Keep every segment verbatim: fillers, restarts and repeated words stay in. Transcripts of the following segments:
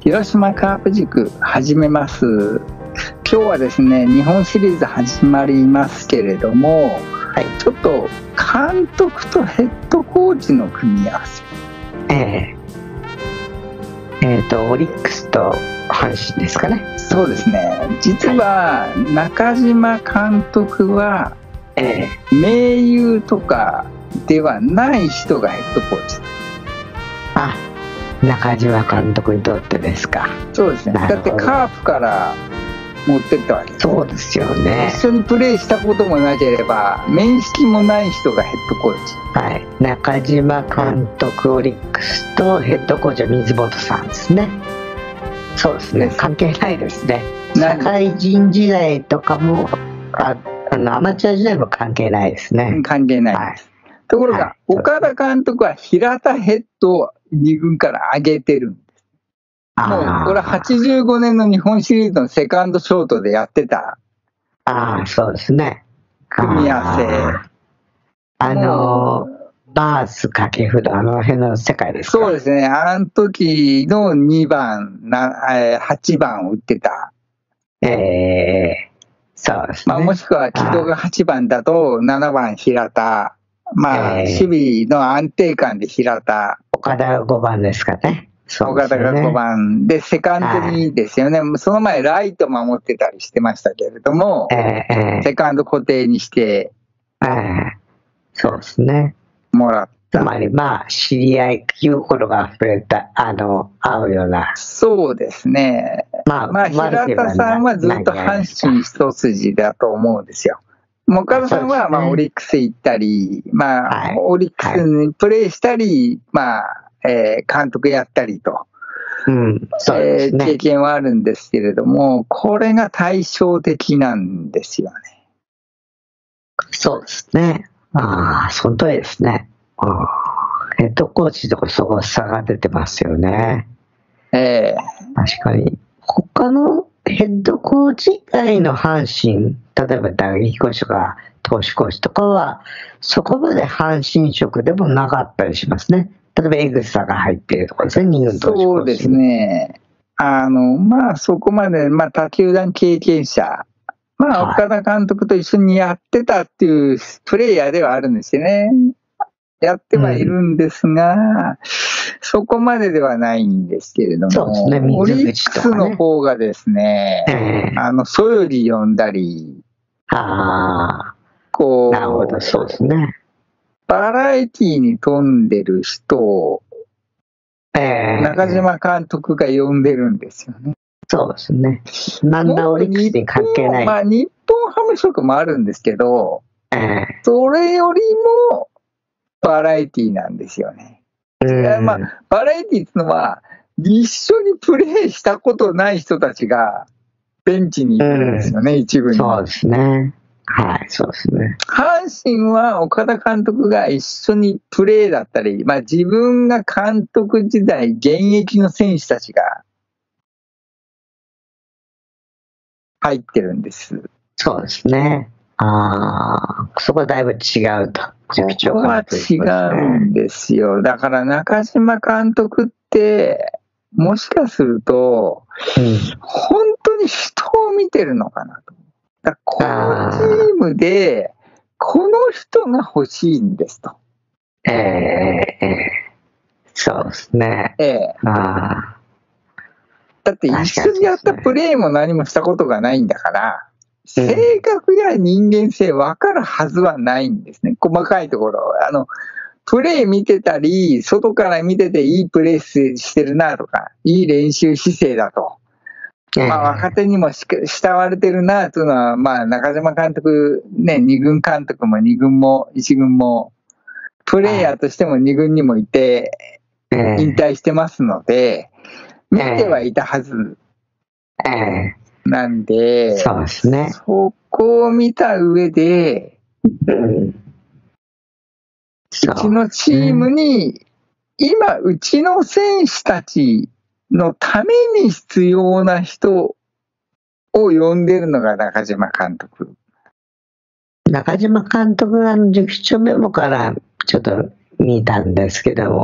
広島カープ塾始めます。今日はですね、日本シリーズ始まりますけれども、はい、ちょっと監督とヘッドコーチの組み合わせ、 えー、えーとオリックスと阪神ですかね。 そうですね。実は中島監督は、えー、盟友とかではない人がヘッドコーチ。 あ、中島監督にとってですか。 そうですね。だってカープから持ってったわけです。 そうですよね。 一緒にプレーしたこともなければ面識もない人がヘッドコーチ。 はい。中島監督オリックスとヘッドコーチは水本さんですね。そうですね。関係ないですね。社会人時代とかも あ, あのアマチュア時代も関係ないですね。 関係ないです。はい、ところが、はい、岡田監督は平田ヘッドをに軍から上げてるんです。もうこれははちじゅうごねんの日本シリーズのセカンドショートでやってた。 ああ、そうですね。 組み合わせ。 あのバース掛布のあの辺の世界ですか。 そうですね。あの時のにばんなはちばんを打ってた。 ええー、そうですね。 まあ、もしくは木戸がはちばんだとななばん平田。まあ、えー、守備の安定感で平田。 岡田がごばんですかね。 そうですね。岡田がごばんで、セカンドにですよね。はい、その前、ライト守ってたりしてましたけれども、えー、セカンド固定にして、 えー、そうですね。 もらった。 つまり、まあ、知り合い、気心が溢れた、あの、合うような。 そうですね。まあ、まあ、平田さんはずっと阪神一筋だと思うんですよ。岡田さんは、まあ、オリックス行ったり、まあ、はい、オリックスにプレーしたり、まあ、えー、監督やったりと、うんそうですね、えー、経験はあるんですけれども、これが対照的なんですよね。 そうですね。ああ、その通りですね。ヘッドコーチとかそこ差が出てますよね。ええー、確かに。他のヘッドコーチ以外の阪神、例えば打撃コーチとか投手コーチとかは、そこまで阪神色でもなかったりしますね。例えばエグサが入っているとかですね、に軍投手コーチ。そうですね。あの、まあそこまで、まあ他球団経験者、まあ岡田監督と一緒にやってたっていうプレイヤーではあるんですよね。やってはいるんですが、うん、そこまでではないんですけれども、そうですね、オリックスの方がですね、えー、あの、そより呼んだり、あこう、なるほど、そうですね。バラエティに富んでる人を、えー、中島監督が呼んでるんですよね。そうですね。なんだオリックスに関係ない。まあ、日本ハム色もあるんですけど、えー、それよりも、バラエティなんですよね。まあ、バラエティっていうのは、一緒にプレーしたことない人たちが、ベンチにいるんですよね、一軍に。そうですね。はい、そうですね。阪神は岡田監督が一緒にプレーだったり、まあ自分が監督時代、現役の選手たちが入ってるんです。そうですね。ああ、そこはだいぶ違うと。そこは違うんですよ。だから中島監督って、もしかすると、うん、本当に人を見てるのかなと。だこのチームで、この人が欲しいんですと。ええー、そうですね。ええー。あだって一緒にやったプレーも何もしたことがないんだから、性格や人間性分かるはずはないんですね。細かいところ。あの、プレー見てたり、外から見てていいプレーしてるなとか、いい練習姿勢だと。まあ、若手にも慕われてるなというのは、まあ、中島監督、ね、二軍監督も二軍も一軍も、プレイヤーとしても二軍にもいて、引退してますので、見てはいたはず。なんで、そうですね。そこを見た上で、うん、うちのチームに、今、うちの選手たちのために必要な人を呼んでるのが中島監督。中島監督が塾長メモからちょっと見たんですけども、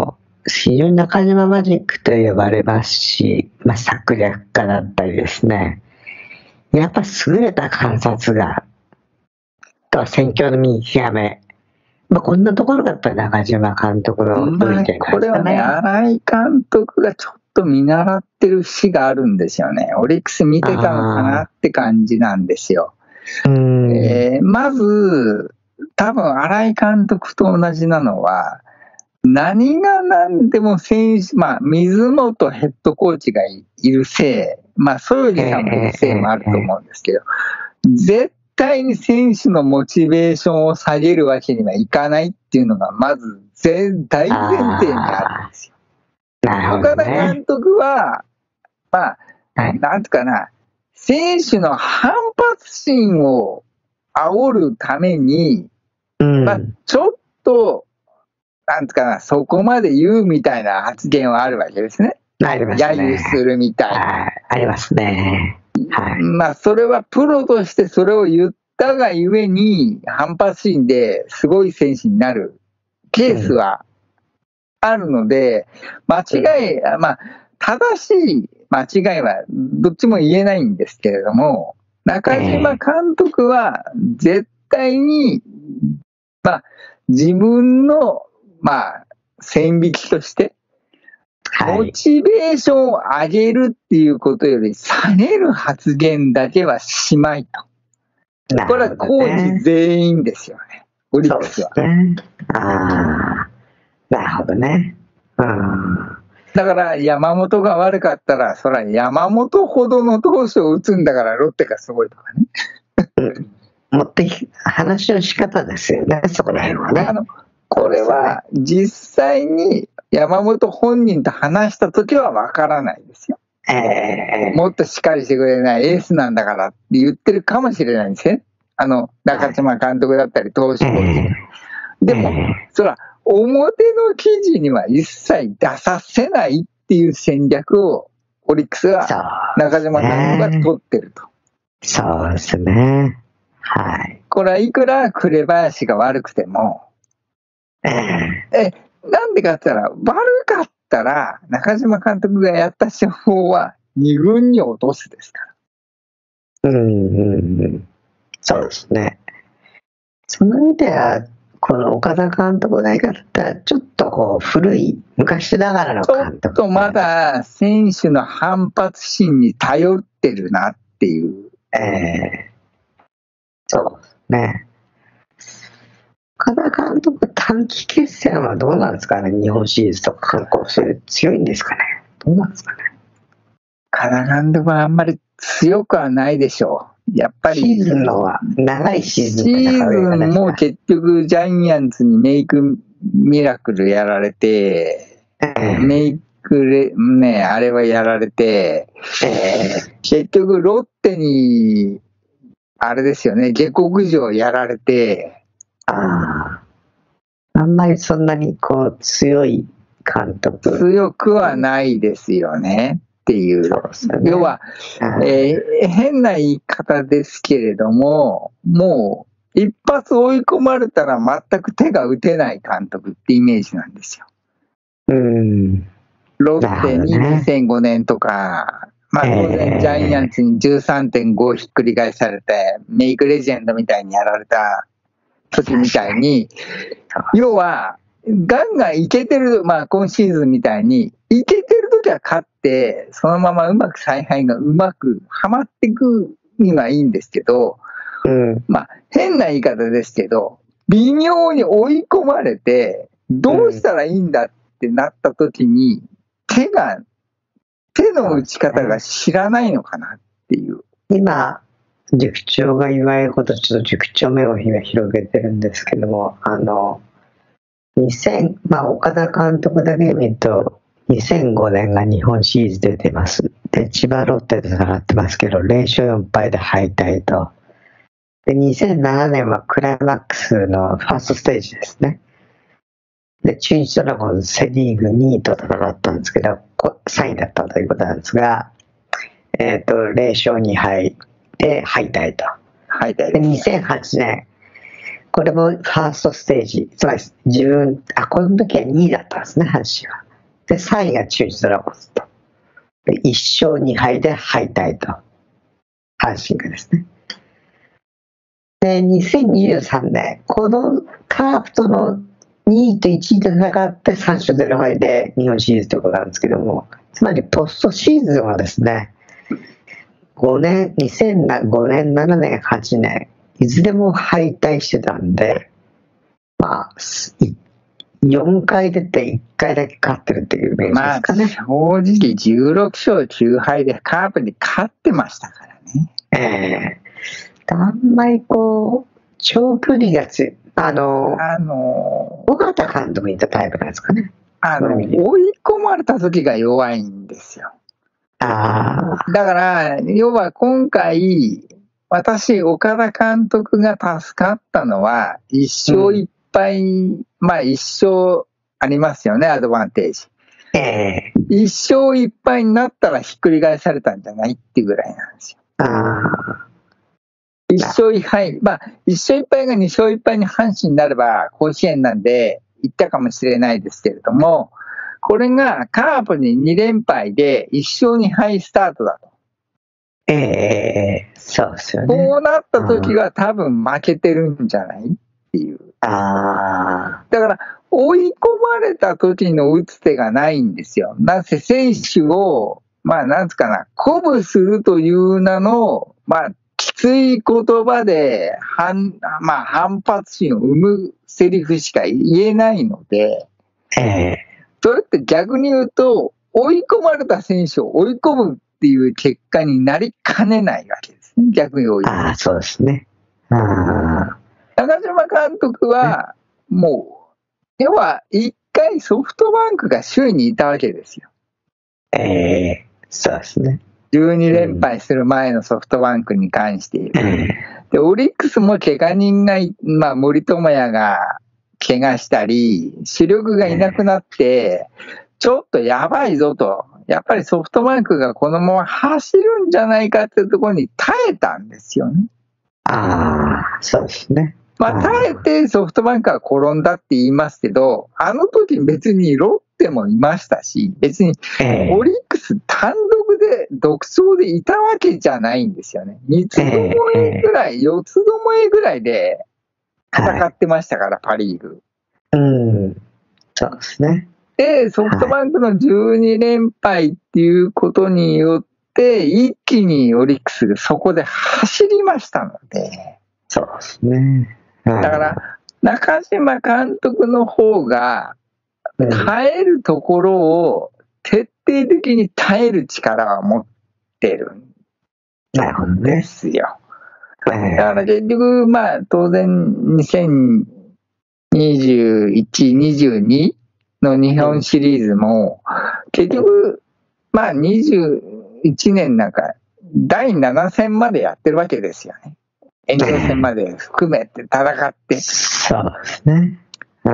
非常に中島マジックと呼ばれますし、まあ、策略家だったりですね、やっぱ優れた観察眼と戦況の見極め、まあ、こんなところがやっぱり中島監督の良い点なんですかね。これはね、新井監督がちょっと見習ってる節があるんですよね。オリックス見てたのかなって感じなんですよ。うんえー、まず、多分新井監督と同じなのは、何が何でも選手、まあ、水本ヘッドコーチがいるせい、まあ、そよぎさんもいるせいもあると思うんですけど、絶対に選手のモチベーションを下げるわけにはいかないっていうのが、まず大前提にあるんですよ。岡田監督は、まあ、なんとかな、選手の反発心を煽るために、まあ、ちょっと、なんとかな、そこまで言うみたいな発言はあるわけですね。 ありますね。 揶揄するみたいな。 ありますね。はい。 まあ、それはプロとしてそれを言ったがゆえに、反発心ですごい選手になるケースはあるので、間違い、まあ、正しい間違いはどっちも言えないんですけれども、中島監督は絶対に、まあ、自分の、まあ、線引きとして、モチベーションを上げるっていうことより下げる発言だけはしまいと。これはコーチ全員ですよね、オリックスは。 そうですね。ああ、なるほどね。うん、 だから山本が悪かったら、そら山本ほどの投手を打つんだからロッテがすごいとかね。 うん、持ってき、話の仕方ですよね、そこら辺はね。あのこれは実際に山本本人と話したときはわからないですよ。えー、もっとしっかりしてくれないエースなんだからって言ってるかもしれないんですね。あの、中島監督だったり投手コーチ。えー、でも、そら、表の記事には一切出させないっていう戦略をオリックスは中島監督が取ってると。 そうですね。はい。 これはいくら紅林が悪くても、え、なんでかって言ったら、悪かったら、中島監督がやった手法はに軍に落とすですから。うんうんうん。そうですね。その意味では、この岡田監督がやったら、ちょっとこう、古い、昔ながらの監督。 ちょっとまだ選手の反発心に頼ってるなっていう。 ええー、そうですね。岡田監督、短期決戦はどうなんですかね、日本シリーズとか韓国シリーズ強いんですかね、どうなんですかね。 岡田監督はあんまり強くはないでしょう。やっぱり。 シーズンのは、長いシーズン。 シーズンも結局ジャイアンツにメイクミラクルやられて、えー、メイクレ、ね、あれはやられて、えー、結局ロッテに、あれですよね、下克上やられて、 ああ、あんまりそんなにこう強い監督。 強くはないですよねっていう。そうですね、要は、えー、変な言い方ですけれども、もう一発追い込まれたら全く手が打てない監督ってイメージなんですよ。 うん。 ロッテににせんごねんとか、まあ当然ジャイアンツに じゅうさんてんご ひっくり返されて、メイクレジェンドみたいにやられた時みたいに、要は、ガンガンいけてる、まあ今シーズンみたいに、いけてる時は勝って、そのままうまく采配がうまくはまっていくにはいいんですけど、うん、まあ変な言い方ですけど、微妙に追い込まれて、どうしたらいいんだってなった時に、手が、手の打ち方が知らないのかなっていう。 今、塾長が言われること、ちょっと塾長目を広げてるんですけども、あの、にせん、まあ、岡田監督だけ見ると、にせんごねんが日本シリーズ出てます。で、千葉ロッテと戦ってますけど、れんしょうよんはいで敗退と。で、にせんななねんはクライマックスのファーストステージですね。で、中日ドラゴンズセリーグにいと戦ったんですけど、さんいだったということなんですが、えっと、れんしょうにはいで敗退と。 敗退で、にせんはちねん、これもファーストステージ、つまり自分、あ、この時はにいだったんですね、阪神は。 で、さんいが中日ドラゴンズと。で、いっ勝に敗で敗退と。阪神がですね。で、にせんにじゅうさんねん、このカープとのにいといちいで戦ってさん勝ぜろ敗で日本シリーズということなんですけども、つまりポストシーズンはですね、ごねん、にせんごねん、ななねん、はちねん、いずれも敗退してたんで、まあ、よんかい出ていっかいだけ勝ってるっていうイメージですかね。 まあ、正直じゅうろく勝きゅう敗でカープに勝ってましたからね。 ええー、あんまりこう、長距離がつい、あの、あの、尾形監督にいたタイプなんですかね。 あの、追い込まれた時が弱いんですよ。 ああ。 だから、要は今回、私、岡田監督が助かったのは、いっ勝いっ敗、うん、まあいっ勝ありますよね、アドバンテージ。 ええー。 いっ勝いっ敗になったらひっくり返されたんじゃないっていうぐらいなんですよ。 ああ。 いっ勝いっ敗、まあ、いっ勝いっ敗がに勝いっ敗に阪神になれば、甲子園なんで、行ったかもしれないですけれども、これがカープにに連敗でいっ勝に敗スタートだと。 ええー、そうですよね。 こうなった時は多分負けてるんじゃないっていう。 ああ。 だから、追い込まれた時の打つ手がないんですよ。なぜ選手を、まあ、なんつかな、鼓舞するという名の、まあ、きつい言葉で反、まあ、反発心を生むセリフしか言えないので、 ええー、それって逆に言うと、追い込まれた選手を追い込むっていう結果になりかねないわけですね、逆に追い込む。 ああ、そうですね。ああ。 中島監督は、もう、要は一回ソフトバンクが首位にいたわけですよ。 ええー、そうですね。 じゅうに連敗する前のソフトバンクに関して言う、うん、でオリックスも怪我人が、まあ、森友哉が怪我したり主力がいなくなって、ちょっとやばいぞと、やっぱりソフトバンクがこのまま走るんじゃないかっていうところに耐えたんですよね。 ああ、そうですね。 まあ、耐えてソフトバンクは転んだって言いますけど、あの時別にロッテもいましたし、別にオリックス単独で独走でいたわけじゃないんですよね。三つどもえぐらい、四つどもえぐらいで戦ってましたから、パ・リーグ。 うん、そうですね。 で、ソフトバンクのじゅうに連敗っていうことによって、一気にオリックスがそこで走りましたので。 そうですね。 だから、中島監督の方が、耐えるところを徹底的に耐える力を持ってるんですよ。だから結局、まあ、当然、にせんにじゅういち、にじゅうにの日本シリーズも、結局、まあ、にじゅういちねんなんか、だいなな戦までやってるわけですよね。延長戦まで含めて戦って。 そうですね。うん、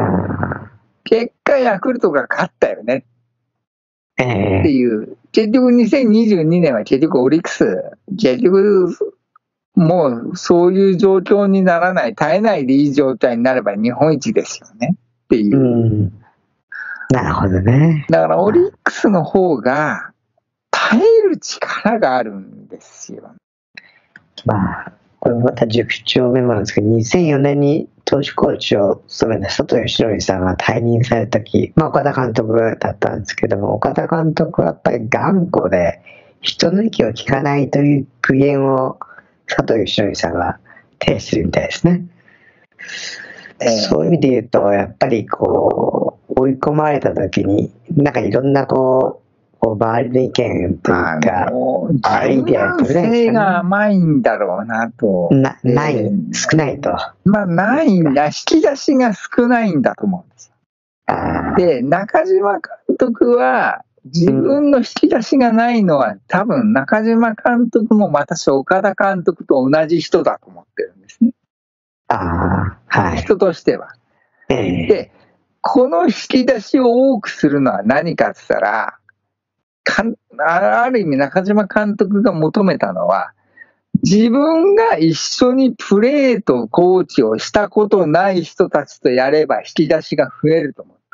結果、ヤクルトが勝ったよね。っていう。結局、にせんにじゅうにねんは結局オリックス、結局、もうそういう状況にならない、耐えないでいい状態になれば日本一ですよね。っていう。うん、 なるほどね。 だから、オリックスの方が耐える力があるんですよ。 まあ。これまた塾長メモなんですけど、にせんよねんに投手コーチを務めた佐藤義則さんが退任された時、まあ、岡田監督だったんですけども、岡田監督はやっぱり頑固で人の息を聞かないという苦言を佐藤義則さんが呈してるみたいですね。えー、そういう意味で言うと、やっぱりこう追い込まれた時になんかいろんなこう周りの意見というか、 アイデア性が甘いんだろうなと。 な、ない、えー、少ないと。 まあ、ないんだ。引き出しが少ないんだと思うんですよ。で、中島監督は、自分の引き出しがないのは、うん、多分中島監督も私、岡田監督と同じ人だと思ってるんですね。 ああ、はい。 人としては。 えー、 で、この引き出しを多くするのは何かって言ったら、ある意味中島監督が求めたのは、自分が一緒にプレーとコーチをしたことない人たちとやれば引き出しが増えると思った。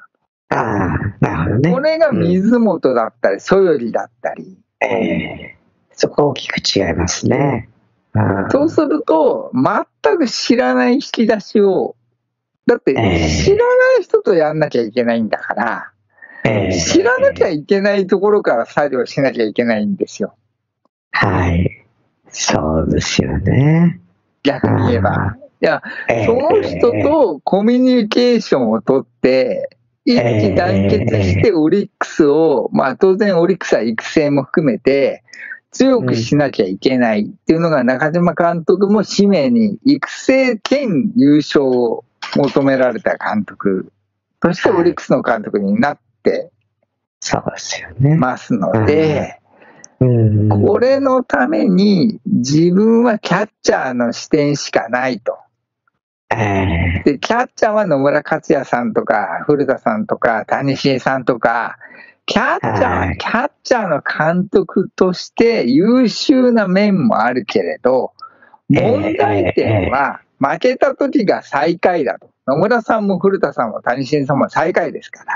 ああ、なるほどね。 これが水本だったり、そよりだったり。 ええー、そこ大きく違いますね。 そうすると、全く知らない引き出しを、だって知らない人とやんなきゃいけないんだから、えー、知らなきゃいけないところから作業しなきゃいけないんですよ。 はい。そうですよね。 逆に言えば。いや、えー、その人とコミュニケーションをとって、一致団結してオリックスを、まあ当然オリックスは育成も含めて強くしなきゃいけないっていうのが中島監督も使命に育成兼優勝を求められた監督としてオリックスの監督になってますので、これのために自分はキャッチャーの視点しかないと。で、キャッチャーは野村克也さんとか、古田さんとか、谷繁さんとか、キャッチャーはキャッチャーの監督として優秀な面もあるけれど、問題点は負けた時が最下位だと。野村さんも古田さんも谷繁さんも最下位ですから。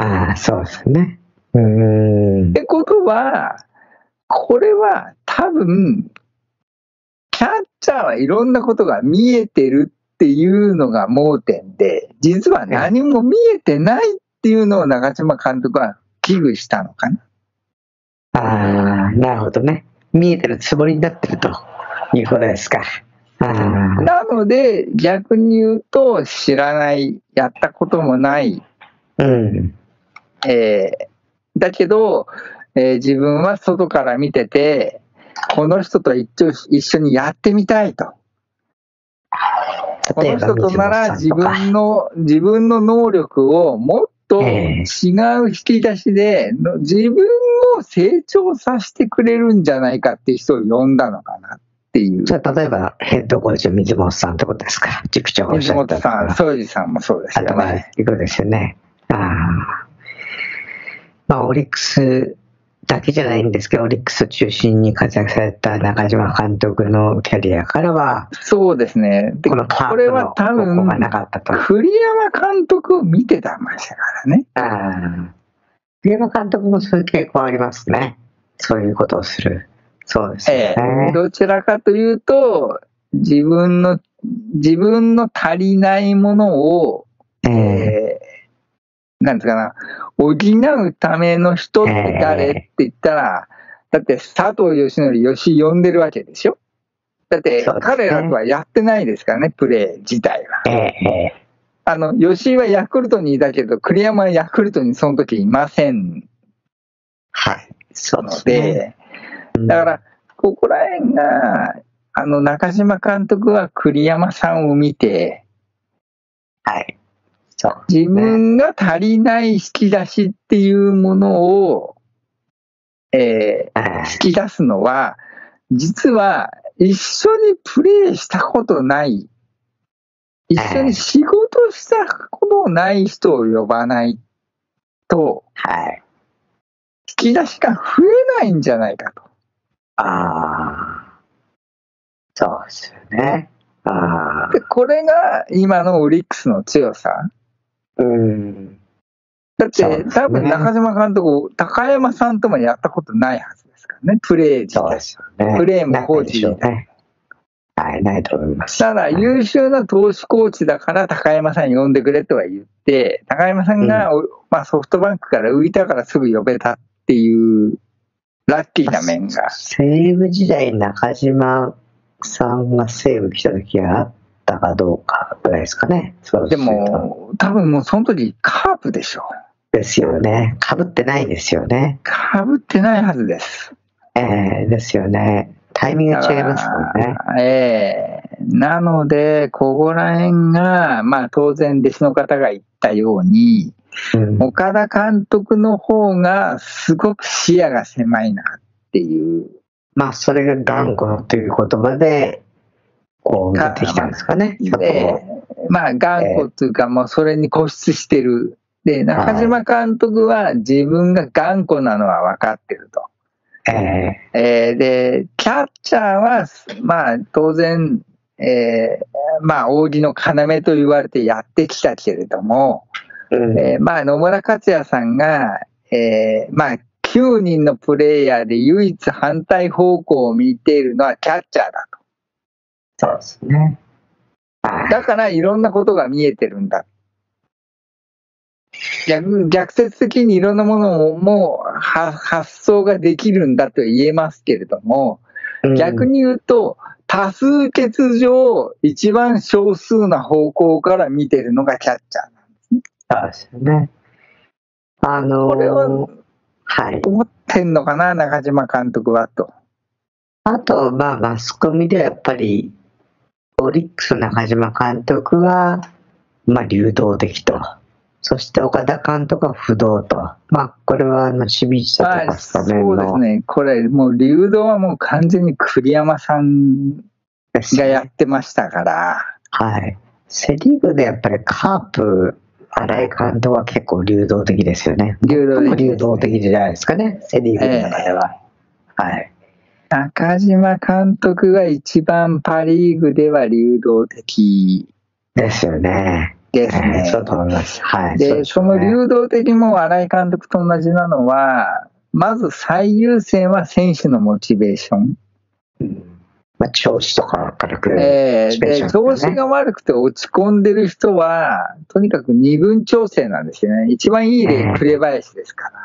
ああ、そうですね。うーん。 ってことは、これは多分、キャッチャーはいろんなことが見えてるっていうのが盲点で、実は何も見えてないっていうのを長嶋監督は危惧したのかな。 ああ、なるほどね。見えてるつもりになってるということですか。あなので、逆に言うと、知らない、やったこともない、 うんえー、だけど、えー、自分は外から見てて、この人と一緒にやってみたいと。この人となら自分の、自分の能力をもっと違う引き出しで、自分を成長させてくれるんじゃないかっていう人を呼んだのかなっていう。 じゃあ、例えばヘッドコーチ水本さんってことですか。塾長がおっしゃった水本さん、庄司さんもそうですよね。 頭いいことですよね。ああ。まあ、オリックスだけじゃないんですけど、オリックスを中心に活躍された中島監督のキャリアからは、 そうですね。でこのこれは多分、栗山監督を見てたましたからね。 ああ。栗山監督もそういう傾向ありますね。そういうことをする。そうですね。 えー、どちらかというと、自分の、自分の足りないものを、えー、えー、なんていうかな、補うための人って誰って言ったら、だって佐藤義則、吉呼んでるわけでしょ。だって彼らとはやってないですからね、プレー自体は。あの、吉井はヤクルトにいたけど、栗山はヤクルトにその時いません。 はい。 そうので、だから、ここら辺が、あの、中島監督は栗山さんを見て、 はい。 そう、自分が足りない引き出しっていうものを、えー、引き出すのは、実は一緒にプレーしたことない、一緒に仕事したことない人を呼ばないと、 はい、 引き出しが増えないんじゃないかと。 ああ、そうですよね。あで、これが今のオリックスの強さ。 うん。 だって、ね、多分中島監督、高山さんともやったことないはずですからね、プレー自体。そうですよね。プレーもコーチ自体。 はい、ないと思います。 ただ、優秀な投手コーチだから高山さん呼んでくれとは言って、高山さんが、うん、まあ、ソフトバンクから浮いたからすぐ呼べたっていうラッキーな面が。 西武時代、中島さんが西武来た時があったかどうかぐらいですかね。 そうでも、多分もうその時カープでしょ。 ですよね。被ってないですよね。 被ってないはずです。 ええー、ですよね。タイミング違いますもんね。 ええー、なので、ここら辺が、まあ当然弟子の方が言ったように、うん、岡田監督の方がすごく視野が狭いなっていう。 まあそれが頑固という言葉で、こう出てきたんですかね。 で、まあ頑固というか、もうそれに固執してる。で、中島監督は自分が頑固なのは分かってると。えーえー、で、キャッチャーは、まあ、当然、えー、まあ、扇の要と言われてやってきたけれども、 うんえー、まあ野村克也さんが、えー、まあきゅうにんのプレイヤーで唯一反対方向を見ているのはキャッチャーだと。 そうですね。 だからいろんなことが見えてるんだ。逆、逆説的にいろんなものをもう発想ができるんだと言えますけれども、うん、逆に言うと、多数決上、一番少数な方向から見てるのがキャッチャーなんですね。 そうですよね。あのー、 これは、はい。思ってんのかな、中島監督はと。 あと、まあ、マスコミではやっぱり、オリックス中島監督は、まあ、流動的と。そして岡田監督は不動と。まあ、これは、あの、清水さんとかスタメンの、 そうですね。これ、もう流動はもう完全に栗山さんがやってましたから。 はい。セリーグでやっぱりカープ、新井監督は結構流動的ですよね。流動的、ね、流動的じゃないですかね。セリーグの中では。えー、はい。 中島監督が一番パリーグでは流動的ですよね。 ですね。 えー、そうと思います。はい。 で、そ, ね、その流動的も新井監督と同じなのは、まず最優先は選手のモチベーション。 うんまあ、調子とかからくる、ね。 えー、で、調子が悪くて落ち込んでる人は、とにかく二軍調整なんですよね。一番いい例、紅林ですから。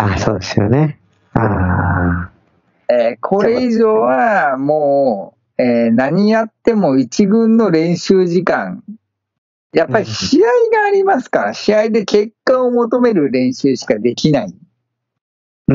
ああ、そうですよね。ああ。えー、これ以上はもう、えー、何やっても一軍の練習時間、やっぱり試合がありますから、試合で結果を求める練習しかできない。 うん。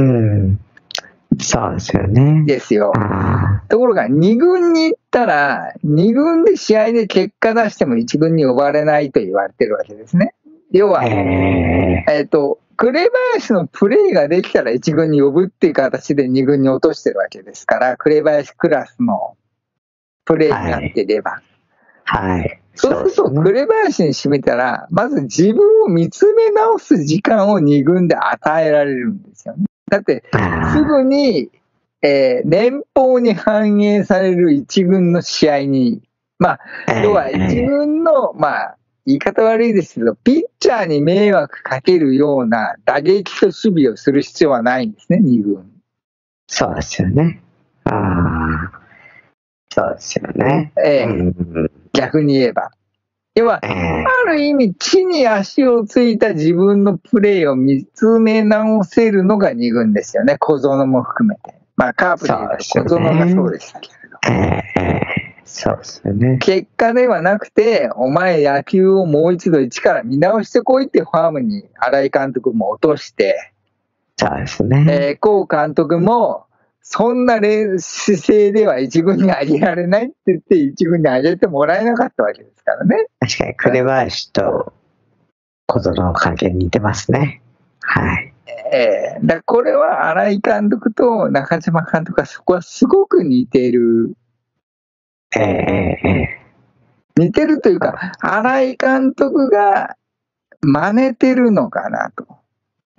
そうですよね。 ですよ。ところがに軍に行ったら、に軍で試合で結果出してもいち軍に呼ばれないと言われてるわけですね。要は、えー、えっと、紅林のプレーができたらいち軍に呼ぶっていう形でに軍に落としてるわけですから、紅林クラスのプレーになってれば。 はい。はい、 そうすると、紅林に占めたら、まず自分を見つめ直す時間をに軍で与えられるんですよね。だって、すぐに、えー、年俸に反映されるいち軍の試合に、まあ、要はいち軍の、まあ、言い方悪いですけど、ピッチャーに迷惑かけるような打撃と守備をする必要はないんですね、に軍。 そうですよね。ああ、そうですよね。 えーうん、逆に言えば。要は、ある意味、地に足をついた自分のプレーを見つめ直せるのがに軍ですよね、小園も含めて。まあ、カープで言えば小園がそうでしたけれど。 えー、そうですよね。 結果ではなくて、お前野球をもう一度一から見直してこいってファームに新井監督も落として、 そうですね。 えー、コー監督も、そんな姿勢では一軍に上げられないって言って一軍に上げてもらえなかったわけですからね。 確かに紅林と小園の関係似てますね。はい。 えー、だこれは新井監督と中島監督はそこはすごく似てる。 えー、えー、似てるというか、新井監督が真似てるのかなと。 うん。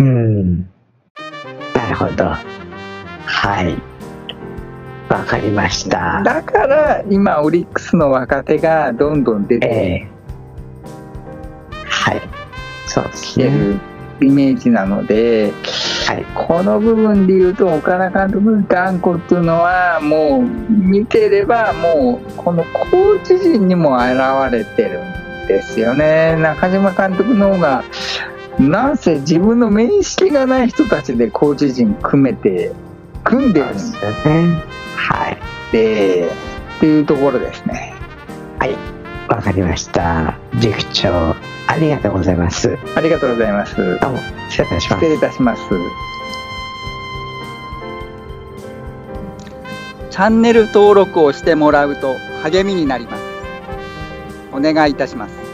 なるほど。はい。わかりました。 だから今オリックスの若手がどんどん出て、 えー、はい。そうですね。 イメージなので、はい、この部分で言うと岡田監督の頑固っていうのはもう見てればもうこのコーチ陣にも現れてるんですよね。中島監督の方がなんせ自分の面識がない人たちでコーチ陣組めて組んでるんですよね。はい。で、っていうところですね。 はい。わかりました。塾長、ありがとうございます。 ありがとうございます。 どうも、失礼いたします。 失礼いたします。 チャンネル登録をしてもらうと励みになります。お願いいたします。